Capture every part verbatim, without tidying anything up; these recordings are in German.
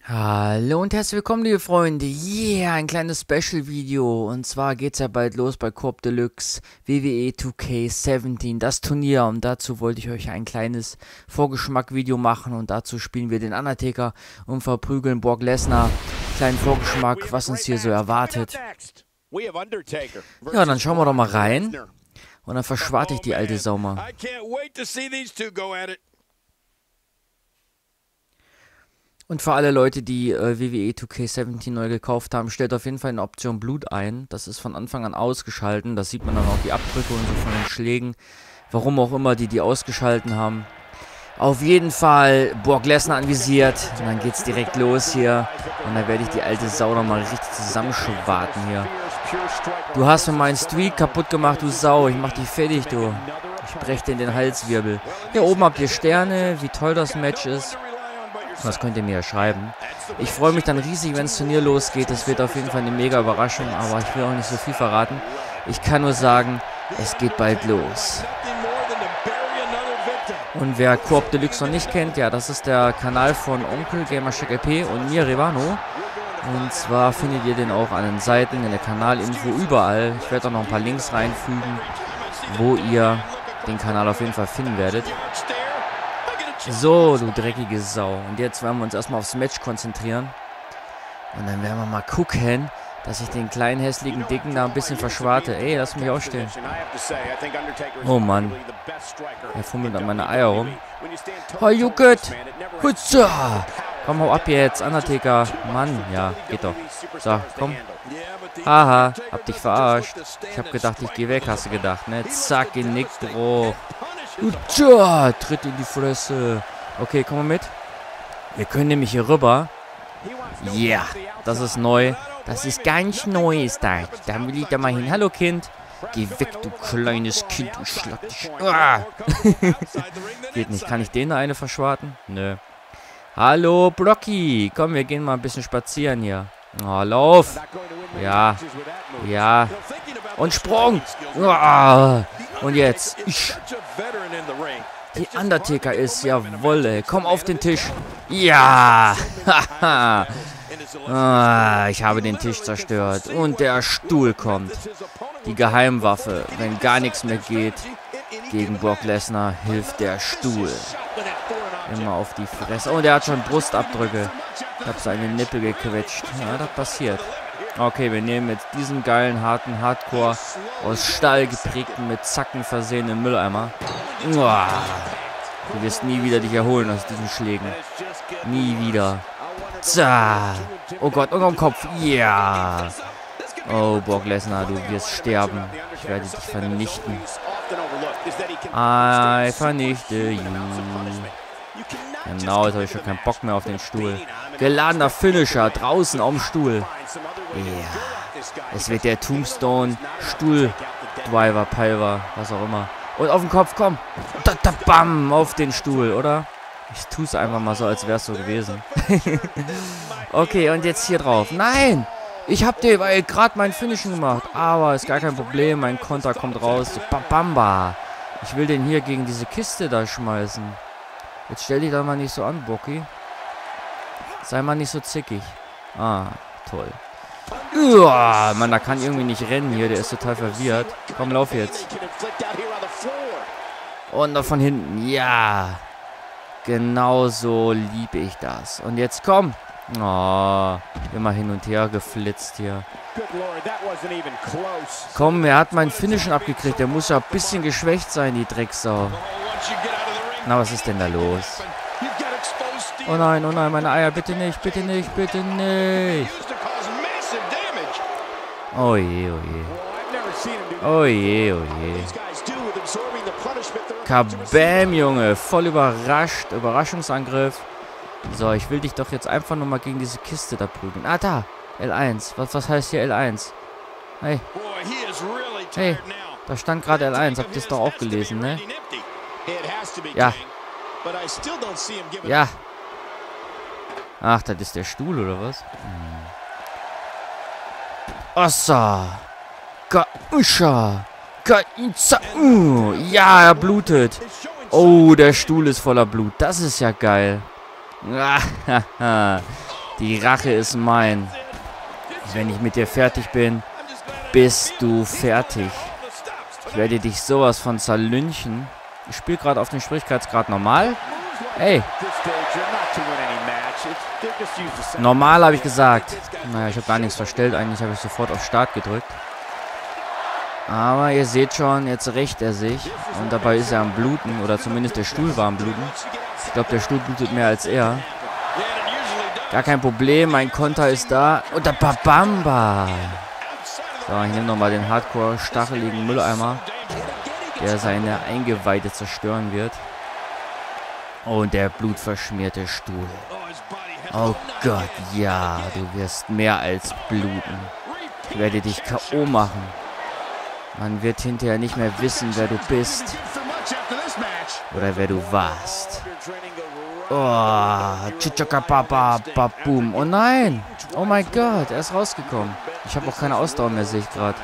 Hallo und herzlich willkommen, liebe Freunde. Yeah, ein kleines Special-Video. Und zwar geht's ja bald los bei Coop Deluxe W W E zwei K siebzehn, das Turnier. Und dazu wollte ich euch ein kleines Vorgeschmack-Video machen. Und dazu spielen wir den Undertaker und verprügeln Brock Lesnar. Kleinen Vorgeschmack, was uns hier so erwartet. Ja, dann schauen wir doch mal rein. Und dann verschwarte ich die alte Sau mal. Und für alle Leute, die äh, W W E zwei K siebzehn neu gekauft haben, stellt auf jeden Fall eine Option Blut ein. Das ist von Anfang an ausgeschalten. Das sieht man dann auch die Abdrücke und so von den Schlägen. Warum auch immer die die ausgeschalten haben. Auf jeden Fall Brock Lesnar anvisiert. Und dann geht's direkt los hier. Und dann werde ich die alte Sau nochmal richtig zusammenschwarten hier. Du hast mir meinen Streak kaputt gemacht, du Sau. Ich mach dich fertig, du. Ich brech dir in den Halswirbel. Hier oben habt ihr Sterne, wie toll das Match ist. Das könnt ihr mir ja schreiben. Ich freue mich dann riesig, wenn das Turnier losgeht. Das wird auf jeden Fall eine mega Überraschung, aber ich will auch nicht so viel verraten. Ich kann nur sagen, es geht bald los. Und wer Coop Deluxe noch nicht kennt, ja, das ist der Kanal von Onkel Gamershake L P und mir, Revano. Und zwar findet ihr den auch an den Seiten, in der Kanalinfo, überall. Ich werde auch noch ein paar Links reinfügen, wo ihr den Kanal auf jeden Fall finden werdet. So, du dreckige Sau. Und jetzt werden wir uns erstmal aufs Match konzentrieren. Und dann werden wir mal gucken, dass ich den kleinen, hässlichen Dicken da ein bisschen verschwarte. Ey, lass mich aufstehen. Oh Mann. Er fummelt an meine Eier rum. Oh, Jucket. Hutza. Komm, hau ab jetzt, Undertaker. Mann, ja, geht doch. So, komm. Haha, hab dich verarscht. Ich hab gedacht, ich geh weg, hast du gedacht, ne? Zack, Genickbruch. Utscha, tritt in die Fresse. Okay, komm mal mit. Wir können nämlich hier rüber. Ja, yeah, das ist neu. Das ist ganz neu, ist das. Da will ich da mal hin. Hallo, Kind. Geh weg, du kleines Kind. Du schlag dich. Ah. Geht nicht. Kann ich den da eine verschwarten? Nö. Hallo, Brocky. Komm, wir gehen mal ein bisschen spazieren hier. Oh, lauf. Ja. Ja. Und Sprung. Ah. Und jetzt. Ich. Die Undertaker ist, jawohl, ey. Komm auf den Tisch. Ja. Haha. Ah, ich habe den Tisch zerstört. Und der Stuhl kommt. Die Geheimwaffe. Wenn gar nichts mehr geht gegen Brock Lesnar, hilft der Stuhl. Immer auf die Fresse. Oh, der hat schon Brustabdrücke. Ich habe seine Nippel gequetscht. Ja, das passiert. Okay, wir nehmen jetzt diesen geilen, harten Hardcore aus Stahl geprägten, mit Zacken versehenen Mülleimer. Uah. Du wirst nie wieder dich erholen aus diesen Schlägen. Nie wieder. Zah. Oh Gott, oh Gott, Kopf. Ja. Oh, Brock Lesnar, du wirst sterben. Ich werde dich vernichten. I vernichte you. Genau, jetzt habe ich schon keinen Bock mehr auf den Stuhl. Geladener Finisher, draußen auf dem Stuhl. Ja. Yeah. Es wird der Tombstone Stuhl Driver, Palver, was auch immer. Und auf den Kopf, komm. Da, da, bam, auf den Stuhl, oder? Ich tue es einfach mal so, als wäre es so gewesen. Okay, und jetzt hier drauf. Nein! Ich hab dir gerade mein Finishen gemacht. Aber ist gar kein Problem. Mein Konter kommt raus. Bamba. Ich will den hier gegen diese Kiste da schmeißen. Jetzt stell dich da mal nicht so an, Brocky. Sei mal nicht so zickig. Ah, toll. Uah, Mann, da kann irgendwie nicht rennen hier. Der ist total verwirrt. Komm, lauf jetzt. Und noch von hinten. Ja. Genau so liebe ich das. Und jetzt komm. Oh, immer hin und her geflitzt hier. Komm, er hat mein Finishen abgekriegt. Der muss ja ein bisschen geschwächt sein, die Drecksau. Na, was ist denn da los? Oh nein, oh nein, meine Eier, bitte nicht, bitte nicht, bitte nicht. Oh je, oh je. Oh je, oh je. Kabam, Junge, voll überrascht, Überraschungsangriff. So, ich will dich doch jetzt einfach nur mal gegen diese Kiste da prügeln. Ah, da, L eins. Was, was heißt hier L eins? Hey. Hey, da stand gerade L eins. Habt ihr es doch auch gelesen, ne? Ja. Ja. Ach, das ist der Stuhl, oder was? Hm. Ossa. Gauscha. Gainza. Uh. Ja, er blutet. Oh, der Stuhl ist voller Blut. Das ist ja geil. Die Rache ist mein. Wenn ich mit dir fertig bin, bist du fertig. Ich werde dich sowas von zerlynchen. Ich spiele gerade auf den Schwierigkeitsgrad normal. Ey. Normal habe ich gesagt. Naja, ich habe gar nichts verstellt. Eigentlich habe ich sofort auf Start gedrückt. Aber ihr seht schon, jetzt rächt er sich. Und dabei ist er am Bluten. Oder zumindest der Stuhl war am Bluten. Ich glaube, der Stuhl blutet mehr als er. Gar kein Problem. Mein Konter ist da. Und der Babamba. So, ich nehme nochmal den Hardcore-stacheligen Mülleimer, der seine Eingeweide zerstören wird. Und der blutverschmierte Stuhl. Oh Gott, ja, du wirst mehr als bluten. Ich werde dich K O machen. Man wird hinterher nicht mehr wissen, wer du bist. Oder wer du warst. Oh, Chichakapapa, Babum. Oh nein. Oh mein Gott, er ist rausgekommen. Ich habe auch keine Ausdauer mehr, sehe ich gerade.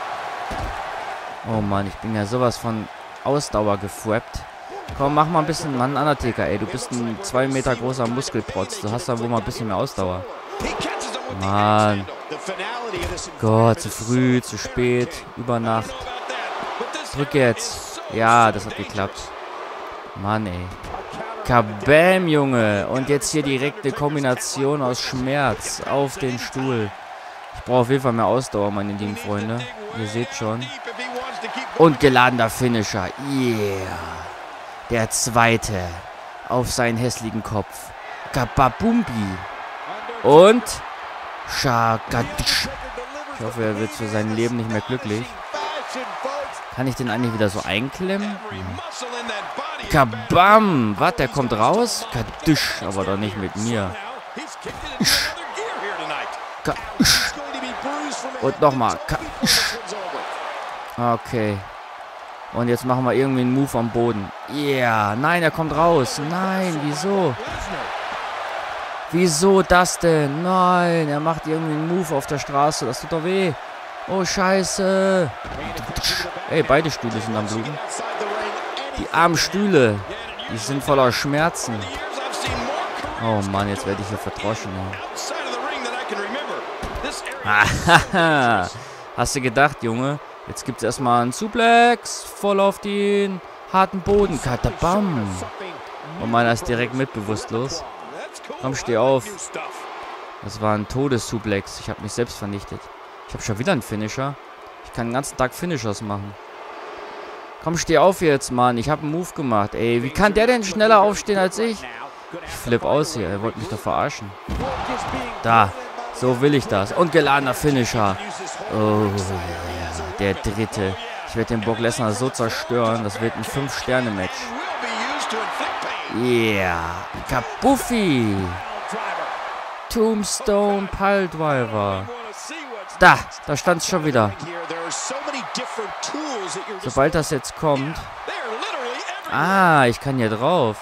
Oh Mann, ich bin ja sowas von Ausdauer gefrappt. Komm, mach mal ein bisschen, Mann, Undertaker, ey. Du bist ein zwei Meter großer Muskelprotz. Du hast da wohl mal ein bisschen mehr Ausdauer. Mann. Gott, zu früh, zu spät, über Nacht. Drück jetzt. Ja, das hat geklappt. Mann, ey. Kabam, Junge. Und jetzt hier direkt eine Kombination aus Schmerz auf den Stuhl. Ich brauche auf jeden Fall mehr Ausdauer, meine lieben Freunde. Ihr seht schon. Und geladener Finisher. Yeah. Der zweite. Auf seinen hässlichen Kopf. Kababumbi. Und Schakadisch. Ich hoffe, er wird für sein Leben nicht mehr glücklich. Kann ich den eigentlich wieder so einklemmen? Hm. Kabam! Was, der kommt raus? Kadisch, aber doch nicht mit mir. Kadisch. Und nochmal. Kadisch. Okay. Und jetzt machen wir irgendwie einen Move am Boden. Yeah. Nein, er kommt raus. Nein, wieso? Wieso das denn? Nein, er macht irgendwie einen Move auf der Straße. Das tut doch weh. Oh, scheiße. Ey, beide Stühle sind am Bluten. Die armen Stühle. Die sind voller Schmerzen. Oh Mann, jetzt werde ich hier verdroschen. Hahaha. Hast du gedacht, Junge? Jetzt gibt es erstmal einen Suplex. Voll auf den harten Boden. Katabam. Und meiner ist direkt mit bewusstlos. Komm, steh auf. Das war ein Todessuplex. Ich habe mich selbst vernichtet. Ich habe schon wieder einen Finisher. Ich kann den ganzen Tag Finishers machen. Komm, steh auf jetzt, Mann. Ich habe einen Move gemacht. Ey, wie kann der denn schneller aufstehen als ich? Ich flipp aus hier. Er wollte mich doch verarschen. Da. So will ich das. Und geladener Finisher. Oh, ja. Der dritte. Ich werde den Brock Lesnar so zerstören. Das wird ein fünf Sterne Match. Yeah. Kabuffi. Tombstone Piledriver. Da. Da stand es schon wieder. Sobald das jetzt kommt. Ah, ich kann hier drauf.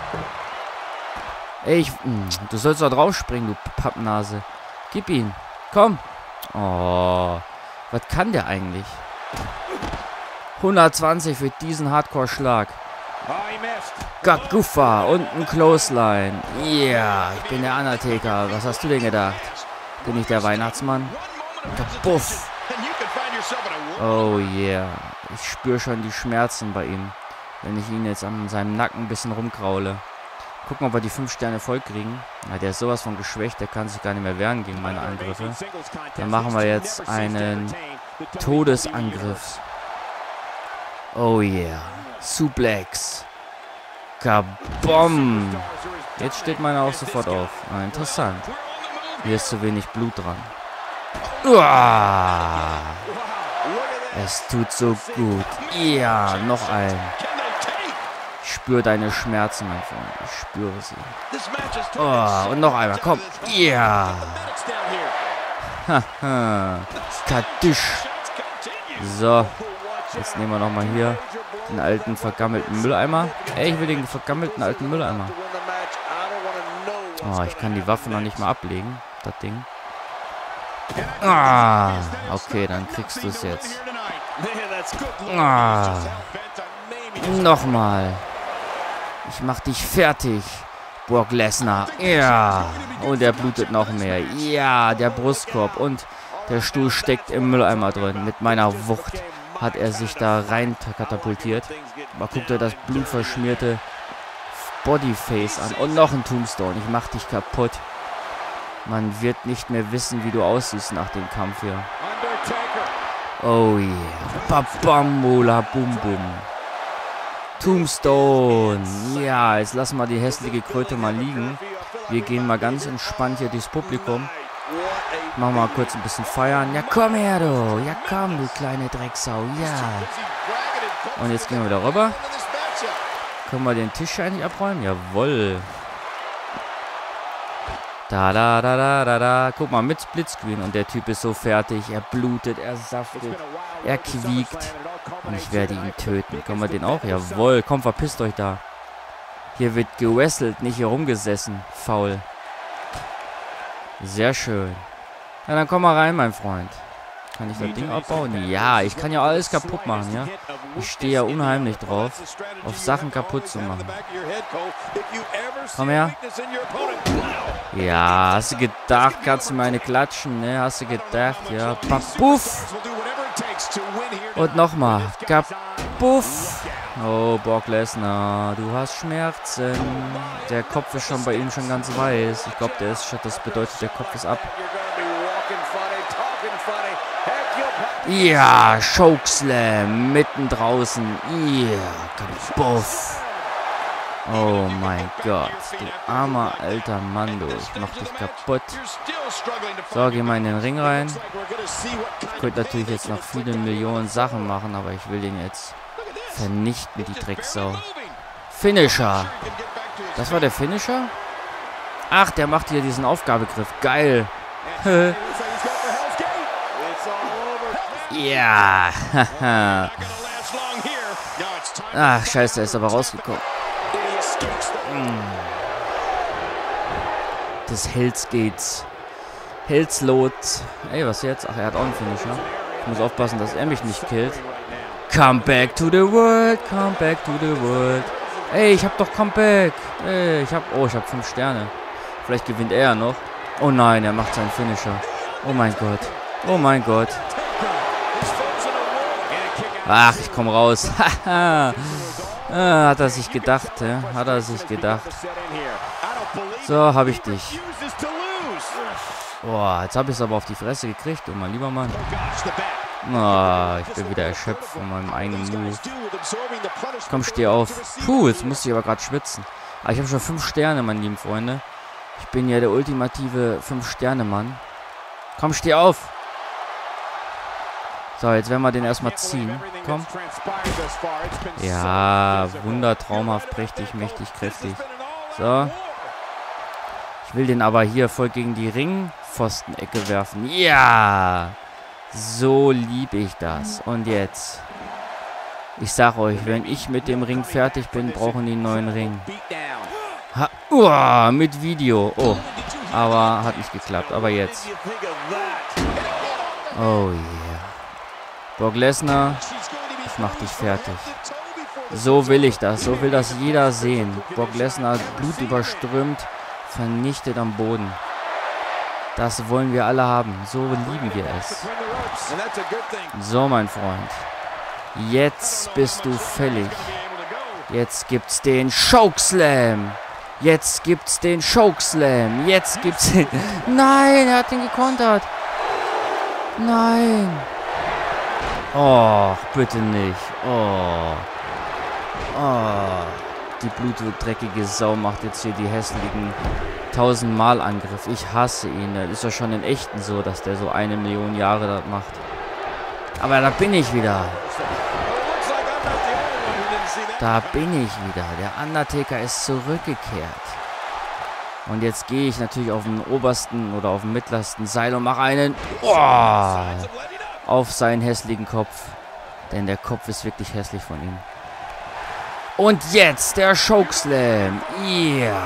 Ey, ich, mh, du sollst da drauf springen, du Pappnase. Gib ihn. Komm. Oh. Was kann der eigentlich? hundertzwanzig für diesen Hardcore-Schlag. Gaguffa und ein Clothesline. Yeah, ich bin der Undertaker. Was hast du denn gedacht? Bin ich der Weihnachtsmann? Kabuff. Oh yeah. Ich spüre schon die Schmerzen bei ihm, wenn ich ihn jetzt an seinem Nacken ein bisschen rumkraule. Gucken, ob wir die fünf Sterne voll kriegen. Ja, der ist sowas von geschwächt, der kann sich gar nicht mehr wehren gegen meine Angriffe. Dann machen wir jetzt einen Todesangriff. Oh yeah. Suplex. Kabom. Jetzt steht meiner auch sofort auf. Ah, interessant. Hier ist zu wenig Blut dran. Uah. Es tut so gut. Ja, noch ein. Ich spüre deine Schmerzen, mein Freund. Ich spüre sie. Oh, und noch einmal. Komm. Ja. Haha. Kadisch. So. Jetzt nehmen wir nochmal hier den alten vergammelten Mülleimer. Ey, ich will den vergammelten alten Mülleimer. Oh, ich kann die Waffe noch nicht mal ablegen. Das Ding. Ah, okay, dann kriegst du es jetzt. Ah, nochmal. Ich mach dich fertig. Brock Lesnar. Ja. Und er blutet noch mehr. Ja, der Brustkorb. Und der Stuhl steckt im Mülleimer drin. Mit meiner Wucht hat er sich da rein katapultiert. Aber guckt euch das blutverschmierte Bodyface an. Und noch ein Tombstone. Ich mach dich kaputt. Man wird nicht mehr wissen, wie du aussiehst nach dem Kampf hier. Oh yeah. Babambola bum bum. Tombstone. Ja, jetzt lassen wir die hässliche Kröte mal liegen. Wir gehen mal ganz entspannt hier durchs Publikum. Machen wir mal kurz ein bisschen feiern. Ja, komm her, du. Ja, komm, du kleine Drecksau. Ja. Und jetzt gehen wir wieder rüber. Können wir den Tisch eigentlich abräumen? Jawohl. Da, da, da, da, da, da. Guck mal, mit Splitscreen. Und der Typ ist so fertig. Er blutet, er saftet, er quiekt. Und ich werde ihn töten. Können wir den auch? Jawohl. Komm, verpisst euch da. Hier wird gewesselt, nicht hier rumgesessen. Faul. Sehr schön. Ja, dann komm mal rein, mein Freund. Kann ich das Ding abbauen? Ja, ich kann ja alles kaputt machen, ja. Ich stehe ja unheimlich drauf, auf Sachen kaputt zu machen. Komm her. Ja, hast du gedacht, kannst du meine klatschen, ne? Hast du gedacht, ja. Puff. Und nochmal. Kapuff. Oh, Brock Lesnar, du hast Schmerzen. Der Kopf ist schon bei ihm schon ganz weiß. Ich glaube, der ist schon, das bedeutet, der Kopf ist ab. Ja, Chokeslam, mitten draußen. Ja, kapuff. Oh mein Gott, du armer alter Mann, du. Ich mach dich kaputt. So, geh mal in den Ring rein. Ich könnte natürlich jetzt noch viele Millionen Sachen machen, aber ich will den jetzt vernichten, die Drecksau. Finisher. Das war der Finisher? Ach, der macht hier diesen Aufgabegriff. Geil. Ja. Ach, scheiße, er ist aber rausgekommen. Das Hells Gates. Hells Lot. Ey, was jetzt? Ach, er hat auch einen Finisher. Ich muss aufpassen, dass er mich nicht killt. Come back to the world. Come back to the world. Ey, ich hab doch Comeback. Ey, ich hab... Oh, ich hab fünf Sterne. Vielleicht gewinnt er noch. Oh nein, er macht seinen Finisher. Oh mein Gott. Oh mein Gott. Ach, ich komm raus. Haha. ah, hat er sich gedacht, ja? Hat er sich gedacht. So, habe ich dich. Boah, jetzt habe ich es aber auf die Fresse gekriegt, oh mein lieber Mann. Oh, ich bin wieder erschöpft von meinem eigenen Move. Komm, steh auf. Puh, jetzt musste ich aber gerade schwitzen. Aber ich habe schon fünf Sterne, meine lieben Freunde. Ich bin ja der ultimative fünf Sterne Mann. Komm, steh auf. So, jetzt werden wir den erstmal ziehen. Komm. Ja, wundertraumhaft, prächtig, mächtig, kräftig. So. Ich will den aber hier voll gegen die Ringpfostenecke werfen. Ja! So lieb ich das. Und jetzt. Ich sag euch, wenn ich mit dem Ring fertig bin, brauchen die einen neuen Ring. Ha Uah, mit Video. Oh. Aber hat nicht geklappt. Aber jetzt. Oh yeah. Brock Lesnar, ich mach dich fertig. So will ich das. So will das jeder sehen. Brock Lesnar, Blut überströmt, vernichtet am Boden. Das wollen wir alle haben. So lieben wir es. So, mein Freund. Jetzt bist du fällig. Jetzt gibt's den Chokeslam. Jetzt gibt's den Chokeslam. Jetzt gibt's den... Nein, er hat den gekontert. Nein. Oh, bitte nicht. Oh. Oh. Die blutdreckige Sau macht jetzt hier die hässlichen tausendmal Angriff. Ich hasse ihn. Das ist ja schon in Echten so, dass der so eine Million Jahre das macht. Aber da bin ich wieder. Da bin ich wieder. Der Undertaker ist zurückgekehrt. Und jetzt gehe ich natürlich auf den obersten oder auf den mittlersten Seil und mache einen oh, auf seinen hässlichen Kopf. Denn der Kopf ist wirklich hässlich von ihm. Und jetzt der Chokeslam. Yeah.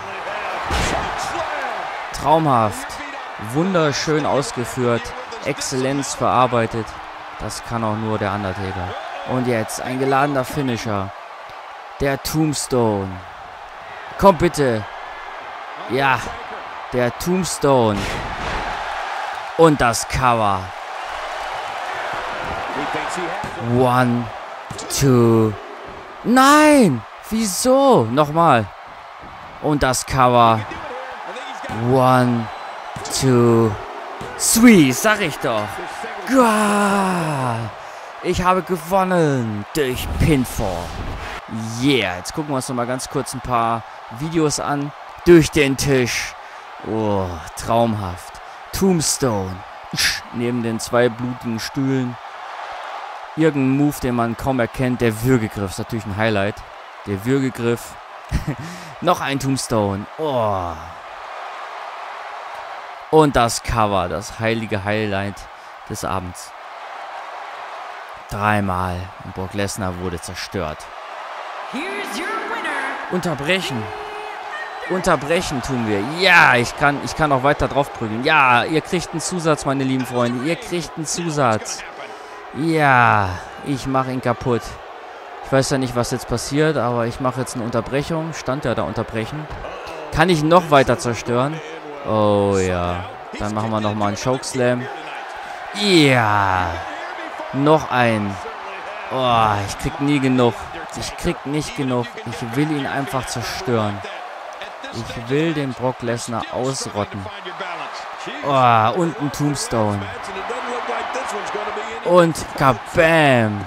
Traumhaft. Wunderschön ausgeführt. Exzellenz verarbeitet. Das kann auch nur der Undertaker. Und jetzt ein geladener Finisher. Der Tombstone. Komm bitte. Ja, der Tombstone. Und das Cover. One, two. Nein! Wieso? Nochmal. Und das Cover. One, two, three. Sag ich doch. Gah! Ich habe gewonnen durch Pinfall. Yeah. Jetzt gucken wir uns noch mal ganz kurz ein paar Videos an. Durch den Tisch. Oh, traumhaft. Tombstone. Neben den zwei blutigen Stühlen. Irgendein Move, den man kaum erkennt. Der Würgegriff ist natürlich ein Highlight. Der Würgegriff. Noch ein Tombstone. Oh. Und das Cover. Das heilige Highlight des Abends. Dreimal. Und Brock Lesnar wurde zerstört. Unterbrechen. Unterbrechen tun wir. Ja, ich kann, ich kann auch weiter drauf prügeln. Ja, ihr kriegt einen Zusatz, meine lieben Freunde. Ihr kriegt einen Zusatz. Ja, ich mache ihn kaputt. Ich weiß ja nicht, was jetzt passiert, aber ich mache jetzt eine Unterbrechung. Stand ja da unterbrechen. Kann ich ihn noch weiter zerstören? Oh ja. Dann machen wir nochmal einen Chokeslam. Ja. Noch ein. Oh, ich krieg nie genug. Ich krieg nicht genug. Ich will ihn einfach zerstören. Ich will den Brock Lesnar ausrotten. Oh, und ein Tombstone. Und kabam.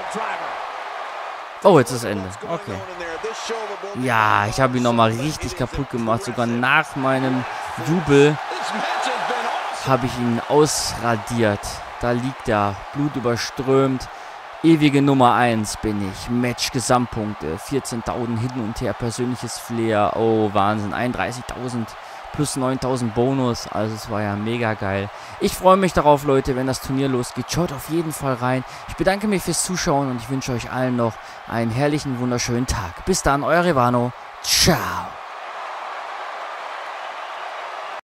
Oh, jetzt ist Ende. Okay. Ja, ich habe ihn nochmal richtig kaputt gemacht. Sogar nach meinem Jubel habe ich ihn ausradiert. Da liegt er. Blut überströmt. Ewige Nummer eins bin ich. Match Gesamtpunkte. vierzehntausend hin und her. Persönliches Flair. Oh, Wahnsinn. einunddreißigtausend plus neuntausend Bonus. Also es war ja mega geil. Ich freue mich darauf, Leute, wenn das Turnier losgeht. Schaut auf jeden Fall rein. Ich bedanke mich fürs Zuschauen und ich wünsche euch allen noch einen herrlichen, wunderschönen Tag. Bis dann, euer Revano. Ciao.